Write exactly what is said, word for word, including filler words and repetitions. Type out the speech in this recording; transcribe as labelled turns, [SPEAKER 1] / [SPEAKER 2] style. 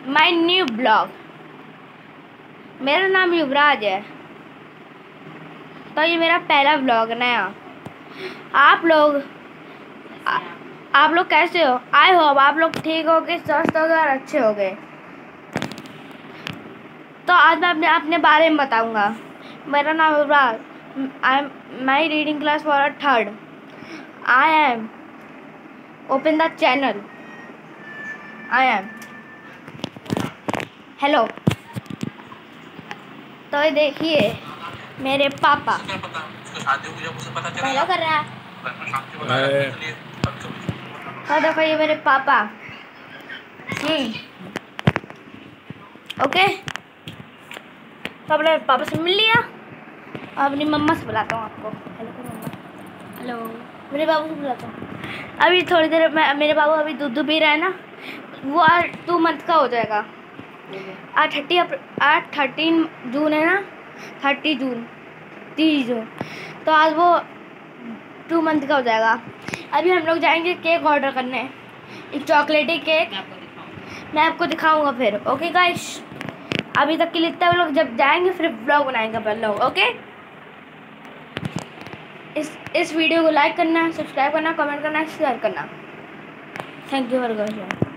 [SPEAKER 1] My new blog. मेरा नाम युवराज है। तो ये मेरा पहला ब्लॉग नया। आप लोग आ, आप लोग कैसे हो? आई होप आप लोग ठीक हो गए, स्वस्थ हो गए और अच्छे हो गए। तो आज मैं अपने अपने बारे में बताऊंगा। मेरा नाम Yuvraj. I am my reading class for third. I am open the channel. I am hello. तो ये देखिए मेरे पापा हेलो कर रहा है। तो देखो ये मेरे पापा। Hmm okay. तो अपने पापा से मिल लिया। अब अपनी मम्मा से बुलाता हूँ आपको। हेलो मम्मा। हेलो। मेरे बाबू से बुलाता हूँ। अभी थोड़ी देर में मेरे बाबू अभी दूध पी रहा है ना, वो आज टू मंथ का हो जाएगा। आज थर्टी आज थर्टीन जून है ना, थर्टी जून तीस जून। तो आज वो टू मंथ का हो जाएगा। अभी हम लोग जाएंगे केक ऑर्डर करने, एक चॉकलेटी केक। मैं आपको दिखाऊंगा फिर। ओके गाइस, अभी तक के लिए इतना लोग जब जाएंगे फिर ब्लॉग बनाएंगे अपन लोग। ओके, इस इस वीडियो को लाइक करना, सब्सक्राइब करना, कमेंट करना, शेयर करना। Thank you for watching.